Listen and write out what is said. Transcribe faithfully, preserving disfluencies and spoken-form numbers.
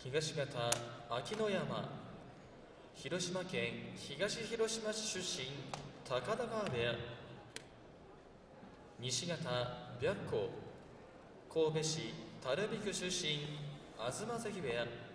東方秋野山、広島県東広島市出身高田川部屋。西方白虎、神戸市垂水区出身東関部屋。